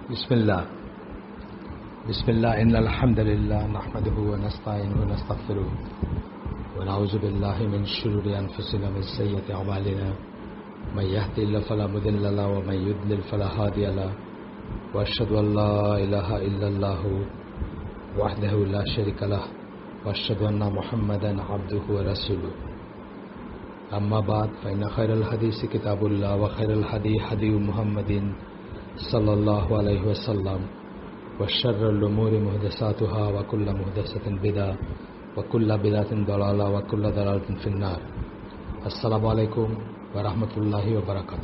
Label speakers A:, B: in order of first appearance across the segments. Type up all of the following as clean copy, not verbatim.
A: بسم الله إن الحمد لله نحمده ونستعينه ونستغفره ونعوذ بالله من شرور أنفسنا ومن سيئات أعمالنا من يهده الله فلا مضل له ومن يضلل فلا هادي له وأشهد أن لا إله إلا الله وحده لا شريك له وأشهد أن محمدا عبده ورسوله أما بعد فإن خير الحديث كتاب الله وخير الهدي هدي محمد صلى الله عليه وسلم وشر الأمور محدثاتها وكل محدثة بدعة وكل بدعة ضلالة وكل ضلالة في النار السلام عليكم ورحمة الله وبركاته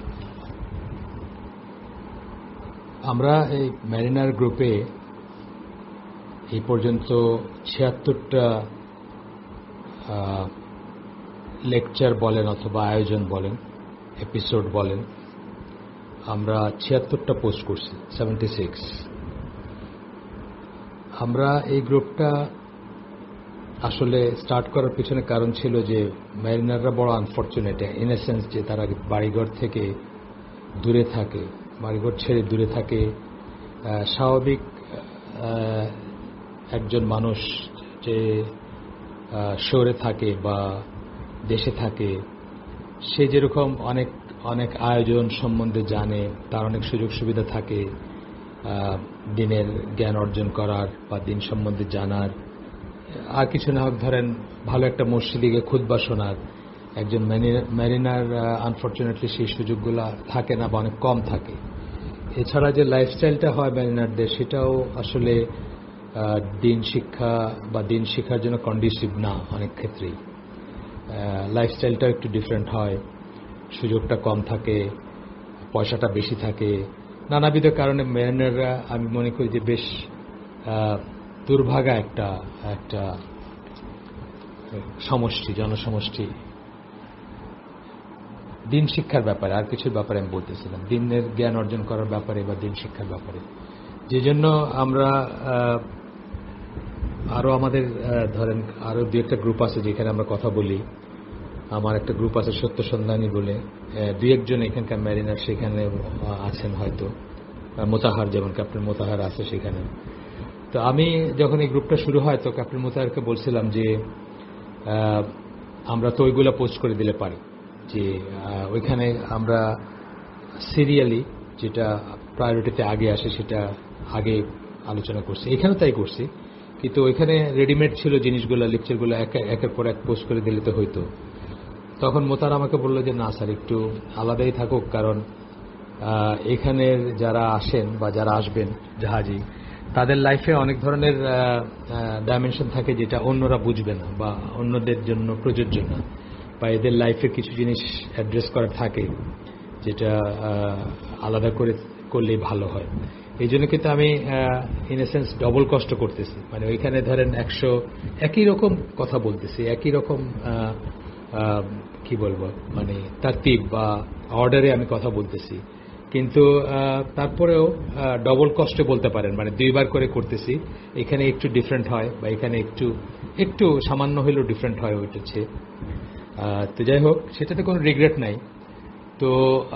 A: আমরা এই মেরিনার গ্রুপে এই পর্যন্ত ৭৬টা লেকচার বলেন অথবা আয়োজন বলেন এপিসোড বলেন আমরা ৭৬টা পোস্ট করছি 76। আমরা এই গ্রুপটা আসলে স্টার্ট করার পিছনে কারণ ছিল যে মেরিনাররা বড় আনফরচুনেট ইন এ সেন্স যে তারা বাড়িঘর থেকে দূরে থাকে, বাড়িঘর ছেড়ে দূরে থাকে। স্বাভাবিক একজন মানুষ যে শহরে থাকে বা দেশে থাকে সে যেরকম অনেক অনেক আয়োজন সম্বন্ধে জানে, তার অনেক সুযোগ সুবিধা থাকে দিনের জ্ঞান অর্জন করার বা দিন সম্বন্ধে জানার, আর কিছু না হোক ধরেন ভালো একটা মসজিদে গিয়ে খুতবা শোনার। একজন মেরিনার আনফরচুনেটলি সেই সুযোগগুলো থাকে না বা অনেক কম থাকে। এছাড়া যে লাইফস্টাইলটা হয় মেরিনারদের সেটাও আসলে দিন শিক্ষা বা দিন শিক্ষার জন্য কন্ডিসিভ না। অনেক ক্ষেত্রেই লাইফস্টাইলটাও একটু ডিফারেন্ট হয়, সুযোগটা কম থাকে, পয়সাটা বেশি থাকে। নানাবিধ কারণে মেরিনাররা আমি মনে করি যে বেশ দুর্ভাগা একটা একটা সমষ্টি, জনসমষ্টি। দিন শিক্ষার ব্যাপারে আর কিছুর ব্যাপারে আমি বলতেছিলাম, দিনের জ্ঞান অর্জন করার ব্যাপারে বা দিন শিক্ষার ব্যাপারে। যে জন্য আমরা আরও আমাদের ধরেন আরও দু একটা গ্রুপ আছে যেখানে আমরা কথা বলি। আমার একটা গ্রুপ আছে সত্য সন্ধানী বলে, দুই একজন এখানকার মেরিনার সেখানে আছেন, হয়তো মোতাহার, যেমন ক্যাপ্টেন মোতাহার আছে সেখানে। তো আমি যখন এই গ্রুপটা শুরু হয় তো ক্যাপ্টেন মোতাহারকে বলছিলাম যে আমরা তো ওইগুলো পোস্ট করে দিলে পারি, যে ওইখানে আমরা সিরিয়ালি যেটা প্রায়োরিটিতে আগে আসে সেটা আগে আলোচনা করছি। এখানেও তাই করছি, কিন্তু ওইখানে রেডিমেড ছিল জিনিসগুলো, লেকচারগুলো একের পর এক পোস্ট করে দিলে তো হইতো। তখন মোতার আমাকে বলল যে না স্যার, একটু আলাদাই থাকুক, কারণ এখানের যারা আসেন বা যারা আসবেন জাহাজি, তাদের লাইফে অনেক ধরনের ডাইমেনশন থাকে যেটা অন্যরা বুঝবে না বা অন্যদের জন্য প্রযোজ্য না, বা এদের লাইফে কিছু জিনিস অ্যাড্রেস করা থাকে যেটা আলাদা করে করলেই ভালো হয়। এই জন্য কিন্তু আমি ইন এ সেন্স ডবল কষ্ট করতেছি। মানে ওইখানে ধরেন 100 একই রকম কথা বলতেছি, একই রকম কি বলবো, মানে তারতিব বা অর্ডারে আমি কথা বলতেছি, কিন্তু তারপরেও ডবল কষ্টে বলতে পারেন, মানে দুইবার করে করতেছি। এখানে একটু ডিফারেন্ট হয় বা এখানে একটু সামান্য হলেও ডিফারেন্ট হয় ওইটা হচ্ছে। তো যাই হোক, সেটাতে কোনো রিগ্রেট নাই। তো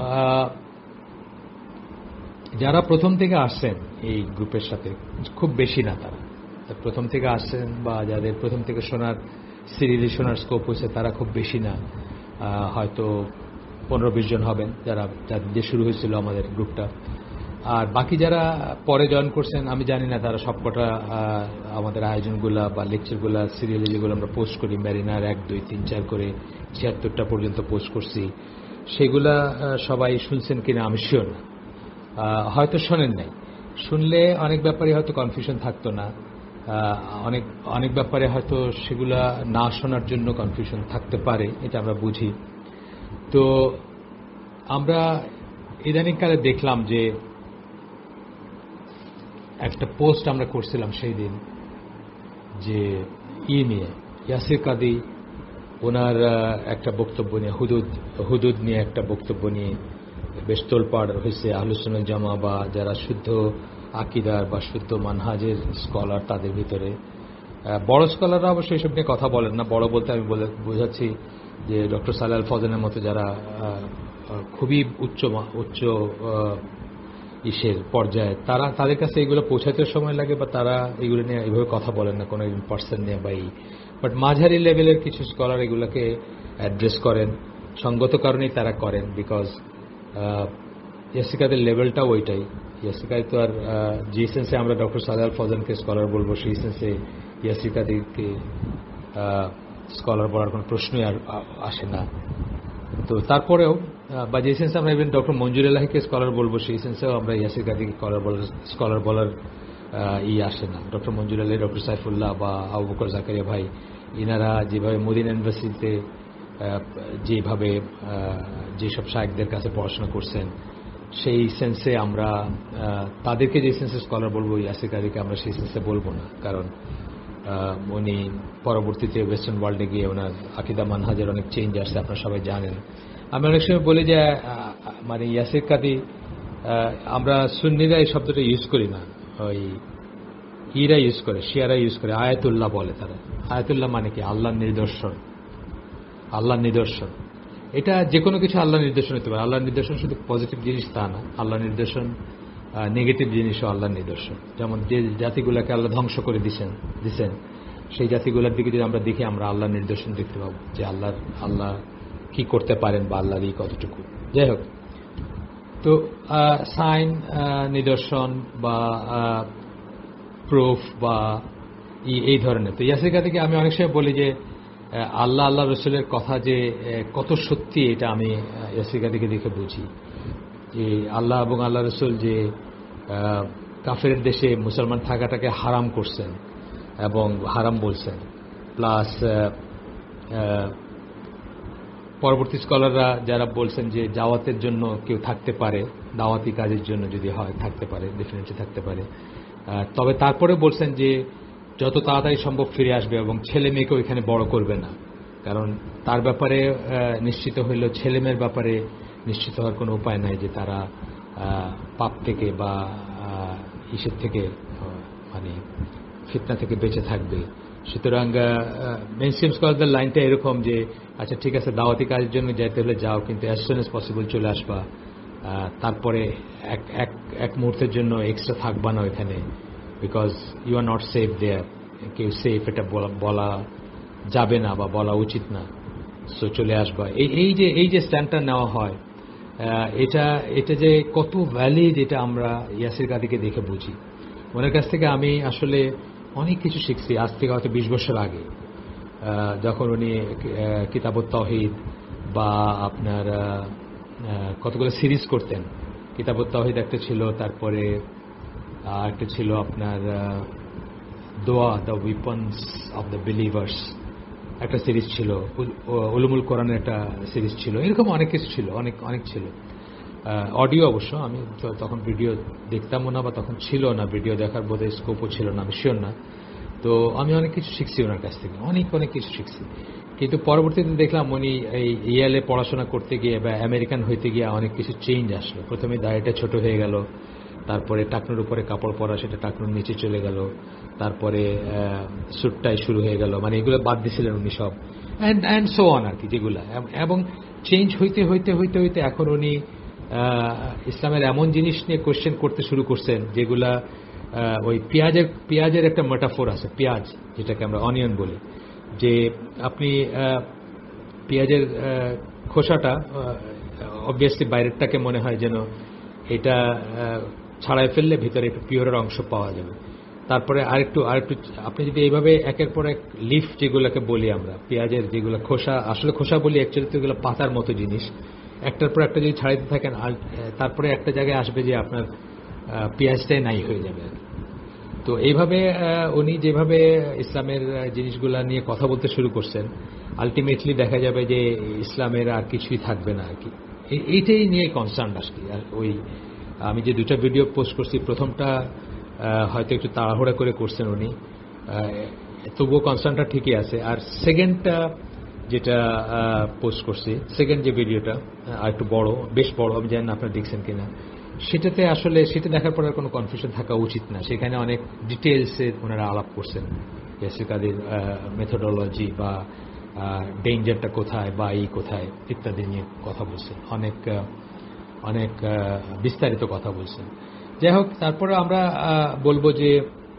A: যারা প্রথম থেকে আসছেন এই গ্রুপের সাথে, খুব বেশি না তারা প্রথম থেকে আসছেন, বা যাদের প্রথম থেকে শোনার সিরিয়ালি শোনার স্কোপ হয়েছে তারা খুব বেশি না, হয়তো 15-20 জন হবেন যারা যাদের শুরু হয়েছিল আমাদের গ্রুপটা। আর বাকি যারা পরে জয়েন করছেন আমি জানি না তারা সবকটা আমাদের আয়োজনগুলা বা লেকচারগুলা সিরিয়ালি যেগুলো আমরা পোস্ট করি মেরিনার 1, 2, 3, 4 করে 76টা পর্যন্ত পোস্ট করছি, সেগুলা সবাই শুনছেন কিনা আমি শিওর না। হয়তো শোনেন নাই, শুনলে অনেক ব্যাপারে হয়তো কনফিউশন থাকতো না, অনেক ব্যাপারে হয়তো সেগুলা না শোনার জন্য কনফিউশন থাকতে পারে, এটা আমরা বুঝি। তো আমরা ইদানিংকালে দেখলাম যে একটা পোস্ট আমরা করছিলাম সেই দিন, যে নিয়ে ইয়াসির কাদি ওনার একটা বক্তব্য নিয়ে, হুদুদ নিয়ে একটা বক্তব্য নিয়ে বেশ তোলপাড় হয়েছে আহলুস সুন্নাহ জামা বা যারা শুদ্ধ আকিদার বা শুদ্ধ মানহাজের স্কলার তাদের ভিতরে। বড় স্কলাররা অবশ্যই এসব নিয়ে কথা বলেন না। বড় বলতে আমি বোঝাচ্ছি যে ডক্টর সালেহ আল ফজলের মতো যারা খুবই উচ্চ ইসের পর্যায়ে তাদের কাছে এগুলো পৌঁছাতে সময় লাগে, বা তারা এগুলো নিয়ে এইভাবে কথা বলেন না কোনো পার্সন নিয়ে বা বাট মাঝারি লেভেলের কিছু স্কলার এগুলোকে অ্যাড্রেস করেন, সঙ্গত কারণেই তারা করেন। বিকজ ইয়াসিকাদের লেভেলটাও ওইটাই। ইয়াসিকায় তো আর যে সেন্সে আমরা ডক্টর সাদাল ফজনকে স্কলার বলবো, সেই সেন্সে ইয়াসিকাদেরকে স্কলার বলার কোনো প্রশ্নই আর আসে না। তো তারপরেও বা যে সেন্সে আমরা ইভেন ডক্টর মঞ্জুর এলাহিকে স্কলার বলবো, সেই সেন্সেও আমরা ইয়াসিকাদিকে স্কলার বলার আসে না। ডক্টর মঞ্জুর এলাহি, ডক্টর সাইফুল্লাহ বা আবু বকর জাকারিয়া ভাই, ইনারা যেভাবে মদিনা ইউনিভার্সিটিতে যেভাবে যেসব শায়েখদের কাছে পড়াশোনা করছেন, সেই সেন্সে আমরা তাদেরকে যে সেন্সে স্কলার বলবো, ইয়াসিকাদিকে আমরা সেই সেন্সে বলবো না। কারণ উনি পরবর্তীতে ওয়েস্টার্ন ওয়ার্ল্ডে গিয়ে ওনার আকিদা মানহাজের অনেক চেঞ্জ আসছে, আপনারা সবাই জানেন। আমি অনেক সময় বলি যে মানে ইয়াসির কাদি, আমরা সুন্নিরা এই শব্দটা ইউজ করি না, ওই ইরা ইউজ করে, শিয়ারা ইউজ করে, আয়াতুল্লাহ বলে তারা। আয়াতুল্লাহ মানে কি? আল্লাহর নিদর্শন। আল্লাহর নিদর্শন, এটা যে কোনো কিছু আল্লাহর নিদর্শন হতে পারে। আল্লাহর নিদর্শন শুধু পজিটিভ জিনিস তা না, আল্লাহর নিদর্শন নেগেটিভ জিনিসও আল্লাহর নিদর্শন। যেমন যে জাতিগুলোকে আল্লাহ ধ্বংস করে দিছেন, সেই জাতিগুলোর দিকে যদি আমরা দেখি, আমরা আল্লাহর নিদর্শন দেখতে পাবো যে আল্লাহ কি করতে পারেন বা আল্লাহর এই কতটুকু। যাই হোক, তো সাইন, নিদর্শন বা প্রুফ বা এই ধরনের। তো ইয়াসিকা থেকে আমি অনেক সময় বলি যে আল্লাহ রসুলের কথা যে কত সত্যি, এটা আমি ইয়াসিকা থেকে দেখে বুঝি। যে আল্লাহ এবং আল্লাহ রসুল যে কাফের দেশে মুসলমান থাকাটাকে হারাম করছেন এবং হারাম বলছেন, প্লাস পরবর্তী স্কলাররা যারা বলছেন যে জাওয়াতের জন্য কেউ থাকতে পারে, দাওয়াতি কাজের জন্য যদি হয় থাকতে পারে, ডেফিনেটলি থাকতে পারে। তবে তারপরে বলছেন যে যত তাড়াতাড়ি সম্ভব ফিরে আসবে এবং ছেলে মেয়েকেও এখানে বড় করবে না। কারণ তার ব্যাপারে নিশ্চিত হইল, ছেলে মেয়ের ব্যাপারে নিশ্চিত হওয়ার কোনো উপায় নাই যে তারা পাপ থেকে বা ইসের থেকে, মানে ফিতনা থেকে বেঁচে থাকবে। সুতরাং মেইনস্ট্রিম স্কলারদের লাইনটা এরকম যে আচ্ছা ঠিক আছে, দাওয়াতি কাজের জন্য যাইতে হলে যাও, কিন্তু অ্যাজ সুন অ্যাজ পসিবল চলে আসবা। তারপরে এক মুহূর্তের জন্য এক্সট্রা থাকবা না ওইখানে, because you are not safe there. কেউ সেফ এটা বলা যাবে না বা বলা উচিত না। সো চলে আসবা। এই যে স্ট্যান্ডটা নেওয়া হয়, এটা যে কত ভ্যালিড, এটা আমরা ইয়াসির কাদিকে দেখে বুঝি। ওনার কাছ থেকে আমি আসলে অনেক কিছু শিখছি। আজ থেকে হয়তো 20 বছর আগে, যখন উনি কিতাবুত তাওহীদ বা আপনার কতগুলো সিরিজ করতেন। কিতাবুত তাওহীদ একটা ছিল, তারপরে একটা ছিল আপনার দোয়া, the weapons of the believers একটা সিরিজ ছিল, উলুমুল কোরআনের একটা সিরিজ ছিল, এরকম অনেক কিছু ছিল, অনেক ছিল। অডিও অবশ্য, আমি তখন ভিডিও দেখতামও না, বা তখন ছিল না ভিডিও দেখার বোধহয় স্কোপও ছিল না, আমি শিওর না। তো আমি অনেক কিছু শিখছি ওনার কাছ থেকে, অনেক কিছু শিখছি। কিন্তু পরবর্তীতে দেখলাম উনি এই ইয়েলে পড়াশোনা করতে গিয়ে বা আমেরিকান হইতে গিয়ে অনেক কিছু চেঞ্জ আসলো। প্রথমে দাড়িটা ছোট হয়ে গেল, তারপরে টাকনুর উপরে কাপড় পরা সেটা টাকনুর নিচে চলে গেল, তারপরে স্যুটটাই শুরু হয়ে গেল, মানে এগুলো বাদ দিয়েছিলেন উনি সব, অ্যান্ড সো অন আর কি, যেগুলা। এবং চেঞ্জ হইতে এখন উনি ইসলামের এমন জিনিস নিয়ে কোয়েশ্চেন করতে শুরু করছেন যেগুলা, ওই পেঁয়াজের একটা মেটাফোর আছে, পেঁয়াজ যেটাকে আমরা অনিয়ন বলি, যে আপনি পেঁয়াজের খোসাটা অবভিয়াসলি বাইরেরটাকে মনে হয় যেন এটা ছাড়াই ফেললে ভিতরে একটু পিওরের অংশ পাওয়া যাবে। তারপরে আরেকটু আপনি যদি এইভাবে একের পর এক লিফ যেগুলোকে বলি আমরা, পেঁয়াজের যেগুলো খোসা, আসলে খোসা বলি, অ্যাকচুয়ালি তো এগুলো পাতার মতো জিনিস, একটার পর একটা যদি ছাড়াইতে থাকেন, তারপরে একটা জায়গায় আসবে যে আপনার পেঁয়াজটাই নাই হয়ে যাবে। তো এইভাবে উনি যেভাবে ইসলামের জিনিসগুলা নিয়ে কথা বলতে শুরু করছেন, আলটিমেটলি দেখা যাবে যে ইসলামের আর কিছুই থাকবে না আর কি। এইটাই নিয়ে কনসার্ন আসছি। আর ওই আমি যে 2টা ভিডিও পোস্ট করছি, প্রথমটা হয়তো একটু তাড়াহুড়া করে করছেন উনি, তবুও কনসার্নটা ঠিকই আছে। আর সেকেন্ডটা যেটা পোস্ট করছি, সেকেন্ড যে ভিডিওটা আর একটু বড়, বেশ বড়, আমি জানি না আপনারা দেখছেন কিনা, সেটাতে আসলে সেটা দেখার পর আর কোনো কনফিউশন থাকা উচিত না। সেখানে অনেক ডিটেলসে ওনারা আলাপ করছেন, ইয়াসিকাদের মেথোডোলজি বা ডেঞ্জারটা কোথায় বা এই কোথায় ইত্যাদি নিয়ে কথা বলছেন। অনেক অনেক বিস্তারিত কথা বলছেন। যাই হোক, তারপরে আমরা বলবো যে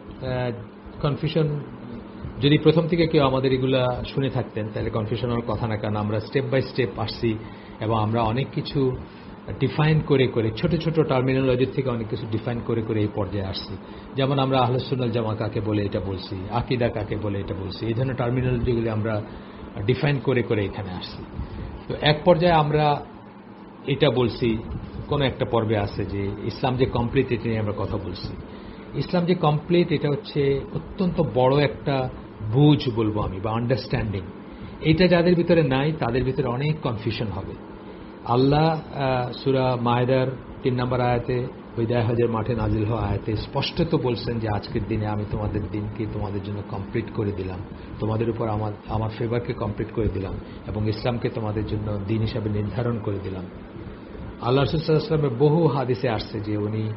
A: কনফিউশন যদি প্রথম থেকে কেউ আমাদের এগুলা শুনে থাকতেন তাহলে কনফিউশন হওয়ার কথা না, কারণ আমরা স্টেপ বাই স্টেপ আসছি এবং আমরা অনেক কিছু ডিফাইন করে করে ছোট ছোট টার্মিনোলজির থেকে অনেক কিছু ডিফাইন করে করে এই পর্যায়ে আসছি। যেমন আমরা আহলে সুন্নাত জামা কাকে বলে এটা বলছি, আকীদা কাকে বলে এটা বলছি, এই ধরনের টার্মিনোলজিগুলি আমরা ডিফাইন করে করে এখানে আসছি। তো এক পর্যায়ে আমরা এটা বলছি, কোন একটা পর্বে আছে যে ইসলাম যে কমপ্লিট এটা নিয়ে আমরা কথা বলছি। ইসলাম যে কমপ্লিট এটা হচ্ছে অত্যন্ত বড় একটা বুঝ বলবো আমি, বা আন্ডারস্ট্যান্ডিং। এটা যাদের ভিতরে নাই তাদের ভিতরে অনেক কনফিউশন হবে। আল্লাহ সূরা মায়েদার 3 নম্বর আয়াতে, বিদায় হজের মাঠে নাজিল হওয়া আয়াতে স্পষ্টত বলছেন যে আজকের দিনে আমি তোমাদের দিনকে তোমাদের জন্য কমপ্লিট করে দিলাম, তোমাদের উপর আমার ফেভারকে কমপ্লিট করে দিলাম এবং ইসলামকে তোমাদের জন্য দিন হিসাবে নির্ধারণ করে দিলাম। আল্লাহ রাসূল সাল্লাল্লাহু আলাইহি ওয়াসাল্লামের বহু হাদিসে আসছে যে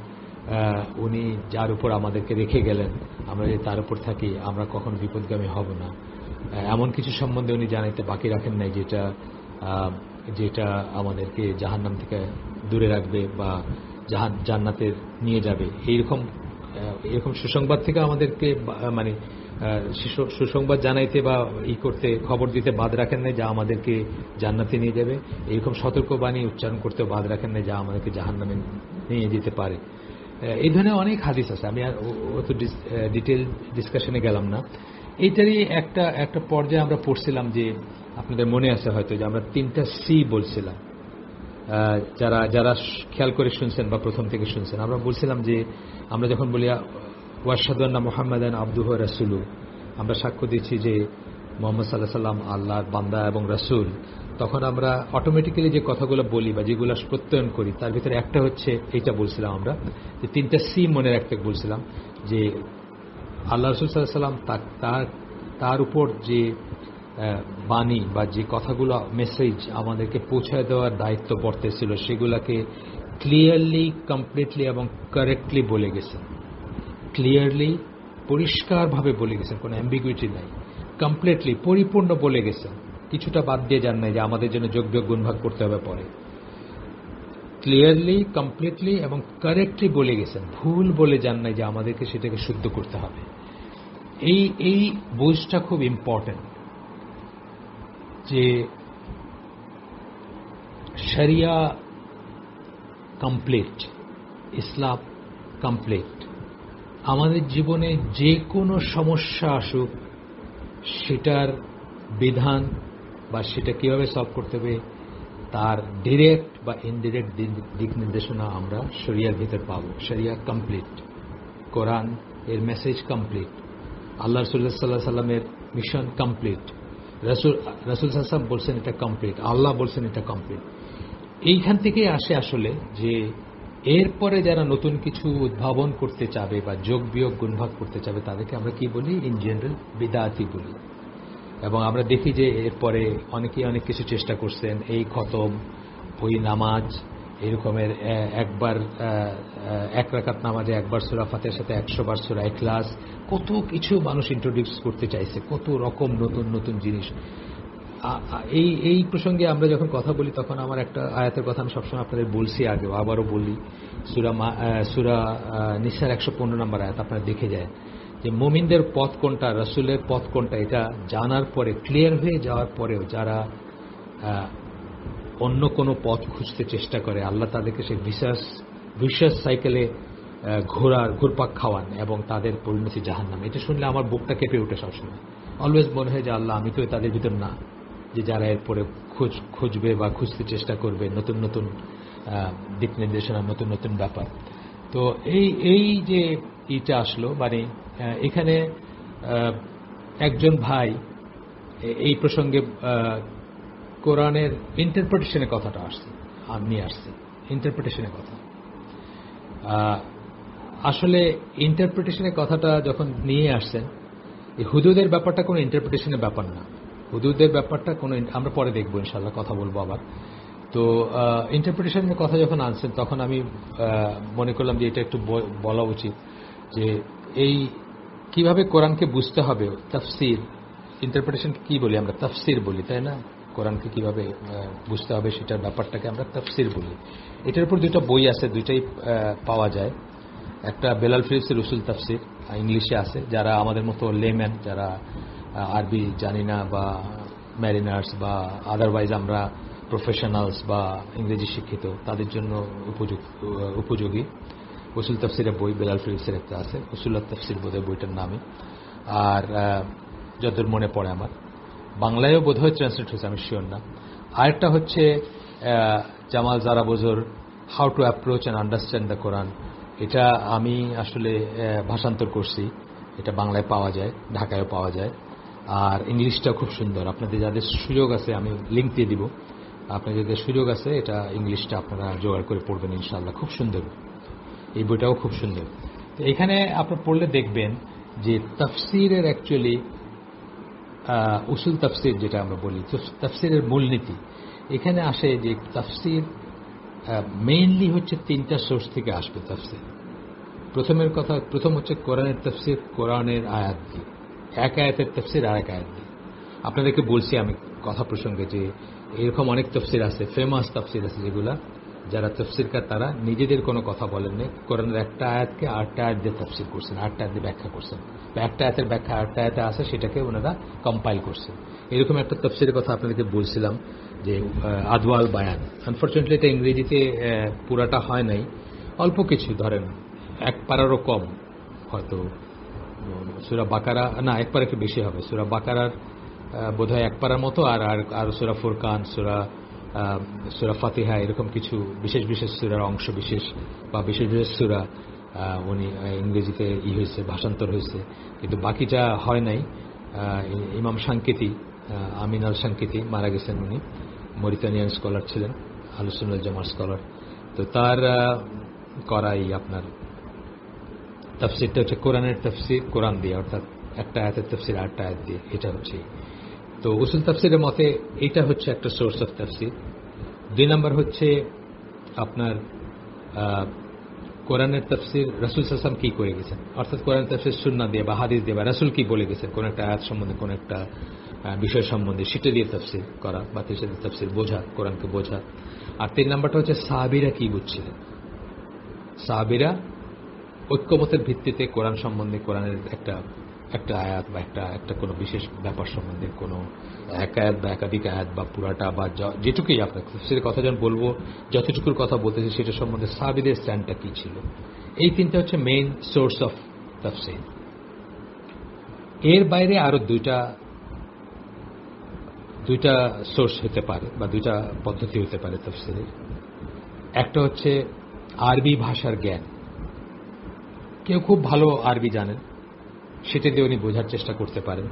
A: উনি যার উপর আমাদেরকে রেখে গেলেন, আমরা যে তার উপর থাকি আমরা কখন বিপদগামী হব না, এমন কিছু সম্বন্ধে উনি জানাইতে বাকি রাখেন নাই যেটা আমাদেরকে জাহান্নাম থেকে দূরে রাখবে বা জান্নাতে নিয়ে যাবে। এরকম সুসংবাদ থেকে আমাদেরকে মানে সুসংবাদ জানাইতে বা করতে খবর দিতে বাদ রাখেন নাই যা আমাদেরকে জান্নাতে নিয়ে যাবে। এরকম সতর্কবাণী উচ্চারণ করতে বাদ রাখেন নাই যা আমাদেরকে জাহান্নামে নিয়ে যেতে পারে। এই ধরনের অনেক হাদিস আছে, আমি আর অত ডিটেল ডিসকাশনে গেলাম না। এইটারই একটা পর্যায়ে আমরা পড়ছিলাম যে আপনাদের মনে আছে হয়তো যে আমরা 3টা সি বলছিলাম। যারা খেয়াল করে শুনছেন বা প্রথম থেকে শুনছেন, আমরা বলছিলাম যে আমরা যখন বলি ওয়াশহাদু আন্না মুহাম্মাদান আবদুহু ওয়া রাসূলুহু, আমরা সাক্ষ্য দিচ্ছি যে মুহাম্মদ সাল্লাল্লাহু আলাইহি সাল্লাম আল্লাহর বান্দা এবং রাসূল, তখন আমরা অটোমেটিক্যালি যে কথাগুলো বলি বা যেগুলো প্রত্যয়ন করি তার ভিতরে একটা হচ্ছে এইটা বলছিলাম আমরা যে 3টা সি মনে রাখতে বলছিলাম যে আল্লাহ রাসূল সাল্লাল্লাহু আলাইহি সাল্লাম তার উপর যে বাণী বা যে কথাগুলো মেসেজ আমাদেরকে পৌঁছায় দেওয়ার দায়িত্ব বর্তেছিল সেগুলোকে ক্লিয়ারলি, কমপ্লিটলি এবং কারেক্টলি বলে গেছেন। ক্লিয়ারলি, পরিষ্কারভাবে বলে গেছেন, কোনো অ্যাম্বিগুইটি নাই। কমপ্লিটলি, পরিপূর্ণ বলে গেছেন, কিছুটা বাদ দিয়ে যান নাই যে আমাদের জন্য যোগ বিয়োগ গুণভাগ করতে হবে পরে। ক্লিয়ারলি, কমপ্লিটলি এবং কারেক্টলি বলে গেছেন, ভুল বলে যান নাই যে আমাদেরকে সেটাকে শুদ্ধ করতে হবে। এই বুঝটা খুব ইম্পর্টেন্ট যে শরিয়া কমপ্লিট, ইসলাম কমপ্লিট। আমাদের জীবনে যে কোনো সমস্যা আসুক সেটার বিধান বা সেটা কিভাবে সলভ করতে হবে তার ডিরেক্ট বা ইনডিরেক্ট দিক নির্দেশনা আমরা শরিয়ার ভিতর পাবো। শরিয়া কমপ্লিট, কোরআন এর মেসেজ কমপ্লিট, আল্লাহ রাসূলুল্লাহ সাল্লাল্লাহু আলাইহি সাল্লামের মিশন কমপ্লিট, রাসূল সাল্লাল্লাহু আলাইহি ওয়াসাল্লাম বলছেন এটা কমপ্লিট, আল্লাহ বলছেন এটা কমপ্লিট। এইখান থেকে আসে আসলে যে এরপরে যারা নতুন কিছু উদ্ভাবন করতে চাবে বা যোগ বিয়োগ গুণভাগ করতে চাবে তাদেরকে আমরা কি বলি, ইন জেনারেল বিদআতি বলি। এবং আমরা দেখি যে এরপরে অনেকেই অনেক কিছু চেষ্টা করছেন, এই খতম, ওই নামাজ, এরকমের একবার এক রাকাত নামাজে একবার সূরা ফাতিহার সাথে 100 বার সূরা ইখলাস, কত কিছু মানুষ ইন্ট্রোডিউস করতে চাইছে, কত রকম নতুন নতুন জিনিস। এই প্রসঙ্গে আমরা যখন কথা বলি তখন আমার একটা আয়াতের কথা আমি সবসময় আপনাদের বলছি, আগেও আবারও বলি, সূরা নিসার 115 নম্বর আয়াত আপনারা দেখে যায় যে মুমিনদের পথ কোনটা, রাসূলের পথ কোনটা, এটা জানার পরে, ক্লিয়ার হয়ে যাওয়ার পরেও যারা অন্য কোনো পথ খুঁজতে চেষ্টা করে আল্লাহ তাদেরকে সেই ভিশাস সাইকেলে ঘুরপাক খাওয়ান এবং তাদের পরিণতি জাহান্নাম। এটা শুনলে আমার বুকটা কেঁপে ওঠে সবসময়। অলওয়েজ মনে হয় যে আল্লাহ আমি তো তাদের ভিতর না, যে যারা এরপরে খুঁজবে বা খুঁজতে চেষ্টা করবে নতুন নতুন দিক নির্দেশনা, নতুন নতুন ব্যাপার। তো এই যে এটা আসলো, মানে এখানে একজন ভাই এই প্রসঙ্গে কোরআনের ইন্টারপ্রিটেশনের কথাটা নিয়ে আসছে। ইন্টারপ্রিটেশনের কথা, আসলে ইন্টারপ্রিটেশনের কথাটা যখন নিয়ে আসছেন, এই হুদুদের ব্যাপারটা কোনো ইন্টারপ্রিটেশনের ব্যাপার না। হুদুদের ব্যাপারটা কোনো, আমরা পরে দেখবো ইনশাল্লাহ, কথা বলবো আবার। তো ইন্টারপ্রিটেশনের কথা যখন আনছেন তখন আমি মনে করলাম যে এটা একটু বলা উচিত যে এই কিভাবে কোরআনকে বুঝতে হবে। তাফসির, ইন্টারপ্রিটেশন কি বলি আমরা, তাফসির বলি, তাই না? কোরআনকে কিভাবে বুঝতে হবে সেটার ব্যাপারটাকে আমরা তাফসির বলি। এটার উপর দুটো বই আছে, দুইটাই পাওয়া যায়। একটা বেলাল ফিলিপসের উসুল তাফসির, ইংলিশে আছে। যারা আমাদের মতো লেম্যান, যারা আরবি জানি না বা ম্যারিনার্স বা আদারওয়াইজ আমরা প্রফেশনালস বা ইংরেজি শিক্ষিত, তাদের জন্য উপযোগী উসুল তাফসিরের বই বেলাল ফিলিপসের একটা আছে, উসুল তাফসির বোধহয় বইটার নামে। আর যতদূর মনে পড়ে আমার বাংলায়ও বোধহয় ট্রান্সলেট হয়েছে, আমি শিওর না। আরেকটা হচ্ছে জামাল জারাবোজোর how to approach and understand the Quran. এটা আমি আসলে ভাষান্তর করছি, এটা বাংলায় পাওয়া যায়, ঢাকায়ও পাওয়া যায়। আর ইংলিশটাও খুব সুন্দর। আপনাদের যাদের সুযোগ আছে, আমি লিঙ্ক দিয়ে দিব, আপনাদের যাদের সুযোগ আছে এটা ইংলিশটা আপনারা জোগাড় করে পড়বেন ইনশাআল্লাহ, খুব সুন্দর। এই বইটাও খুব সুন্দর। তো এখানে আপনার পড়লে দেখবেন যে তাফসিরের অ্যাকচুয়ালি উসুল তাফসির যেটা আমরা বলি, তাফসিরের মূলনীতি এখানে আসে যে তাফসির মেইনলি হচ্ছে তিনটা সোর্স থেকে আসবে তাফসির। প্রথম হচ্ছে কোরআনের তাফসির, কোরআনের আয়াত দিয়ে, এক আয়াতের তাফসির আর এক আয়াত দিয়ে। আপনাদেরকে বলছি আমি কথা প্রসঙ্গে যে এরকম অনেক তাফসির আছে, ফেমাস তাফসির আছে, যেগুলা যারা তাফসিরকার তারা নিজেদের কোনো কথা বলেননি, কোরআনের একটা আয়াতকে আরেকটা আয়াত দিয়ে তাফসির করছেন, আরেকটা আয়াত দিয়ে ব্যাখ্যা করছেন, বা একটা আয়াতের ব্যাখ্যা আরেকটা আয়াতে আছে সেটাকে ওনারা কম্পাইল করছেন। এরকম একটা তাফসিরের কথা আপনাদেরকে বলছিলাম যে আদওয়াল বায়ান। আনফরচুনেটলি এটা ইংরেজিতে পুরাটা হয় নাই, অল্প কিছু, ধরেন এক পারারও কম, হয়তো সূরা বাকারা, না এক পারা একটু বেশি হবে, সূরা বাকারার বোধহয় এক পারার মতো, আর সূরা ফুরকান, সূরা ফাতিহা, এরকম কিছু বিশেষ বিশেষ সূরার অংশ বিশেষ বা বিশেষ বিশেষ সূরা উনি ইংরেজিতে হয়েছে, ভাষান্তর হয়েছে, কিন্তু বাকিটা হয় নাই। ইমাম সাংকেতি, আমিন আল সাংকেতি মারা গেছেন, উনি মরিতানিয়ান স্কলার ছিলেন, আহলুস সুন্নাহ ওয়াল জামাআর স্কলার। তো তার করাই আপনার তাফসিরটা হচ্ছে কোরআনের তাফসির কোরআন দিয়ে, অর্থাৎ একটা আয়াতের তাফসির আরেকটা আয়াত দিয়ে, এটা হচ্ছে। তো উসুল তাফসিরের মতে এটা হচ্ছে একটা সোর্স অফ তাফসির। 2 নম্বর হচ্ছে আপনার কোরআনের তাফসির রাসূল সাল্লাল্লাহু আলাইহি ওয়াসাল্লাম কি করে গেছেন, অর্থাৎ কোরআন তাফসির সুন্নাহ দিয়ে বা হাদিস দিয়ে বা রাসূল কি বলে গেছেন কোন একটা আয়াত সম্বন্ধে, কোন একটা বিষয় সম্বন্ধে, সেটা দিয়ে তাফসির করা বা তাফসির বোঝা, কোরআনকে বোঝা। আর 3 নম্বরটা হচ্ছে সাহাবীরা কি বুঝছিলেন। সাহাবীরা ঐক্যমতের ভিত্তিতে কোরআন সম্বন্ধে, কোরআনের একটা আয়াত বা একটা কোনো বিশেষ ব্যাপার সম্বন্ধে, কোনো এক আয়াত বা একাধিক আয়াত বা পুরাটা বা যেটুকুই আপনার তাফসীরের কথা যখন বলবো, যতটুকুর কথা বলতেছি সেটা সম্বন্ধে সাহাবীদের স্ট্যান্ডটা কি ছিল। এই তিনটা হচ্ছে মেইন সোর্স অফ তাফসীর। এর বাইরে আরো দুইটা সোর্স হতে পারে বা দুইটা পদ্ধতি হতে পারে তাফসীরের। একটা হচ্ছে আরবি ভাষার জ্ঞান, কেউ খুব ভালো আরবি জানেন, সেটা দিয়ে উনি বোঝার চেষ্টা করতে পারেন।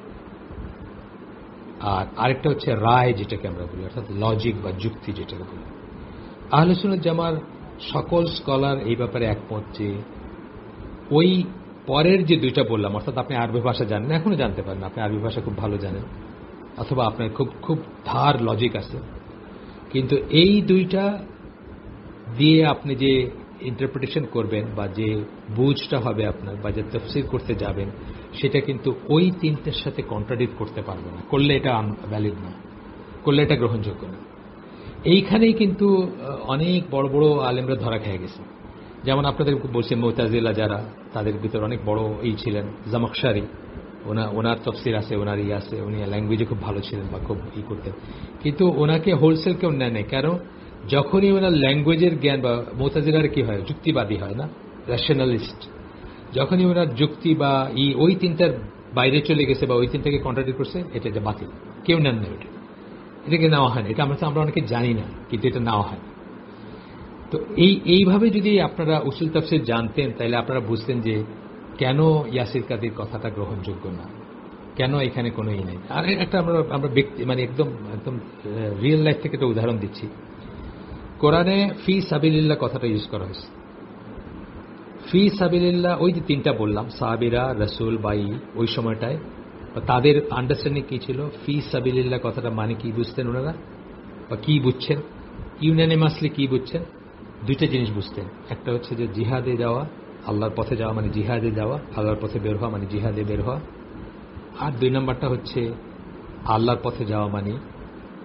A: আর আরেকটা হচ্ছে রায়, যেটাকে আমরা বলি, অর্থাৎ লজিক বা যুক্তি যেটাকে বলি। আহলে সুন্নাত জামার সকল স্কলার এই ব্যাপারে একমত যে ওই পরের যে দুইটা বললাম, অর্থাৎ আপনি আরবি ভাষা জানেন, এখনো জানতে পারেন, আপনি আরবি ভাষা খুব ভালো জানেন, অথবা আপনার খুব ধার লজিক আছে, কিন্তু এই দুইটা দিয়ে আপনি যে ইন্টারপ্রিটেশন করবেন বা যে বুঝটা হবে আপনার, বা যে তাফসীর করতে যাবেন, সেটা কিন্তু ওই তিনটের সাথে কন্ট্রাডিক্ট করতে পারবে না, করলে এটা ভ্যালিড না, করলে এটা গ্রহণযোগ্য না। এইখানেই কিন্তু অনেক বড় বড় আলেমরা ধরা খেয়ে গেছে। যেমন আপনাদের বলছি মুতাজিলা যারা, তাদের ভিতর অনেক বড় ছিলেন জামাখশারি, ওনার তাফসীর আছে, ওনার আছে, উনি ল্যাঙ্গুয়েজে খুব ভালো ছিলেন বা খুব করতেন, কিন্তু ওনাকে হোলসেল কেউ নেয় নাই। কারণ যখনই ওনার ল্যাঙ্গুয়েজের জ্ঞান, বা মুতাজিলার কি হয়, যুক্তিবাদী হয় না, রেশনালিস্ট, যখনই ওনার যুক্তি বা ওই তিনটার বাইরে চলে গেছে বা ওই তিনটাকে কন্ট্রাডিক্ট করছে, এটা বাতিল, কেউ নেন না, এটাকে নেওয়া হয় না। এটা আমরা অনেকে জানি না, কিন্তু এটা নেওয়া হয়। তো এইভাবে যদি আপনারা উসুল তাফসীর জানতেন, তাহলে আপনারা বুঝতেন যে কেন ইয়াসির কাদির কথাটা গ্রহণযোগ্য না, কেন এখানে কোনো নেই। আর একটা আমরা ব্যক্তি একদম রিয়েল লাইফ থেকে একটা উদাহরণ দিচ্ছি। কোরআনে ফি সাবিলিল্লাহ কথাটা ইউজ করা হয়েছে। ফি সাবিলিল্লাহ, ওই যে তিনটা বললাম, সাহাবীরা, রাসূল, ওই সময়টায় তাদের আন্ডারস্ট্যান্ডিং কি ছিল, ফি সাবিলিল্লাহ কথাটা মানে কি বুঝতেন ওনারা, বা কি বুঝছেন, ইউনানিমাসলি কি বুঝছেন? দুইটা জিনিস বুঝতেন। একটা হচ্ছে যে জিহাদে যাওয়া, আল্লাহর পথে যাওয়া মানে জিহাদে যাওয়া, আল্লাহর পথে বের হওয়া মানে জিহাদে বের হওয়া। আর 2 নম্বরটা হচ্ছে আল্লাহর পথে যাওয়া মানে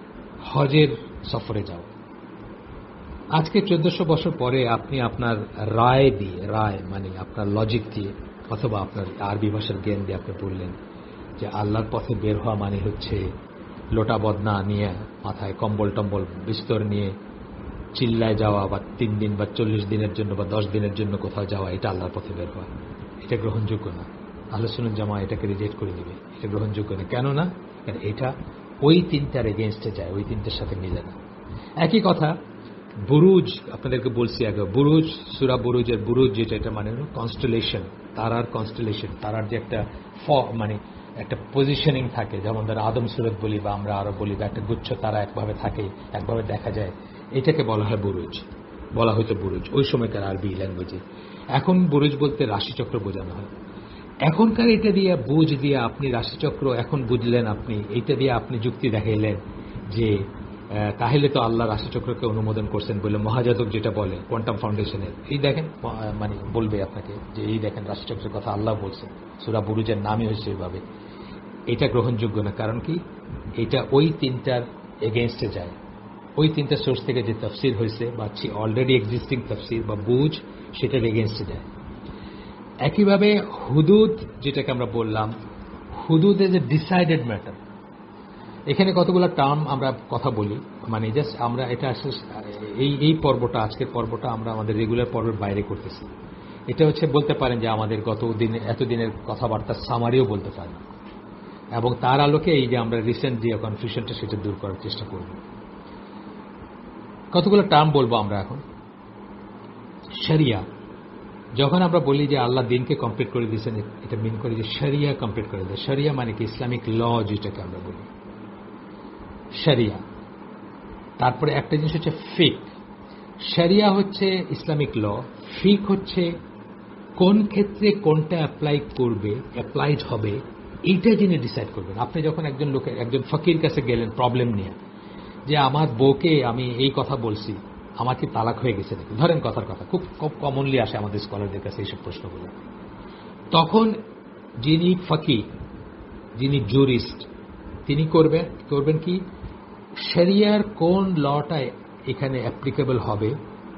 A: হজের সফরে যাও। আজকে 1400 বছর পরে আপনি আপনার রায় দিয়ে, রায় মানে আপনার লজিক দিয়ে অথবা আপনার আরবি ভাষার জ্ঞান দিয়ে আপনি বললেন যে আল্লাহর পথে বের হওয়া মানে হচ্ছে লোটা বদনা নিয়ে মাথায় কম্বল টম্বল বিস্তর নিয়ে চিল্লায় যাওয়া বা 3 দিন বা 40 দিনের জন্য বা 10 দিনের জন্য কোথাও যাওয়া, এটা আল্লাহর পথে বের হওয়া। এটা গ্রহণযোগ্য না। আহলে সুন্নাত জামাত এটাকে রিজেক্ট করে দিবে। এটা গ্রহণযোগ্য না। কেন না? কারণ এটা ওই তিনটার এগেইনস্টে যায়, ওই তিনটার সাথে মিলে না। একই কথা বুরুজ, আপনাদেরকে বলছি আগে, বুরুজ, সূরা বুরুজের বুরুজ যেটা, এটা মানে কনস্টেলেশন, তারার কনস্টেলেশন, তারার যে একটা মানে একটা পজিশনিং থাকে, যেমন ধরো আদম সুরত বলি বা আমরা আরো বলি, বা একটা গুচ্ছ তারা একভাবে থাকে, একভাবে দেখা যায়, এটাকে বলা হয় বুরুজ, বলা হয়তো বুরুজ ওই সময়কার আরবি ল্যাঙ্গুয়েজে। এখন বুরুজ বলতে রাশিচক্র বোঝানো হয়। এখনকার এটা দিয়ে বুঝ দিয়ে আপনি রাশিচক্র এখন বুঝলেন, আপনি এইটা দিয়ে আপনি যুক্তি দেখাইলেন যে তাহলে তো আল্লাহ রাশিচক্রকে অনুমোদন করছেন বলে মহাজাতক যেটা বলে কোয়ান্টাম ফাউন্ডেশনের, এই দেখেন মানে বলবে আপনাকে যে এই দেখেন রাশিচক্রের কথা আল্লাহ বলছেন, সূরা বুরুজের নামই হয়েছে এইভাবে। এটা গ্রহণযোগ্য না। কারণ কি? এটা ওই তিনটার এগেইনস্টে যায়। ওই তিনটা সোর্স থেকে যে তাফসির হয়েছে বা অলরেডি এক্সিস্টিং তাফসির বা বুঝ, সেটার এগেইনস্টে যায়। একইভাবে হুদুদ যেটাকে আমরা বললাম, হুদুদ ইজ এ ডিসাইডেড ম্যাটার। এখানে কতগুলো টার্ম আমরা কথা বলি, মানে জাস্ট আমরা এটা এই পর্বটা, আজকের পর্বটা আমরা আমাদের রেগুলার পর্বের বাইরে করতেছি। এটা হচ্ছে বলতে পারেন যে আমাদের গত দিনে এতদিনের কথাবার্তার সামারিও বলতে পারেন, এবং তার আলোকে এই যে আমরা রিসেন্ট যে কনফিউশনটা সেটা দূর করার চেষ্টা করব। কতগুলো টার্ম বলবো আমরা এখন। শরিয়া, যখন আমরা বলি যে আল্লাহ দিনকে কমপ্লিট করে দিয়েছেন, এটা মিন করে যে শরিয়া কমপ্লিট করে দেয়। শরিয়া মানে কি? ইসলামিক ল যেটাকে আমরা বলি শরিয়া। তারপরে একটা জিনিস হচ্ছে ফিক। শরিয়া হচ্ছে ইসলামিক ল, ফিক হচ্ছে কোন ক্ষেত্রে কোনটা অ্যাপ্লাই করবে, অ্যাপ্লাইড হবে, এইটা যিনি ডিসাইড করবেন। আপনি যখন একজন ফকির কাছে গেলেন প্রবলেম নিয়ে, যে আমার বউকে আমি এই কথা বলছি, আমার কি তালাক হয়ে গেছে নাকি, ধরেন কথার কথা, খুব কমনলি আসে আমাদের স্কলারদের কাছে এইসব প্রশ্নগুলো। তখন যিনি ফকির, যিনি জুরিস্ট, তিনি করবেন কি, শরিয়ার কোন লটা এখানে অ্যাপ্লিকেবল হবে,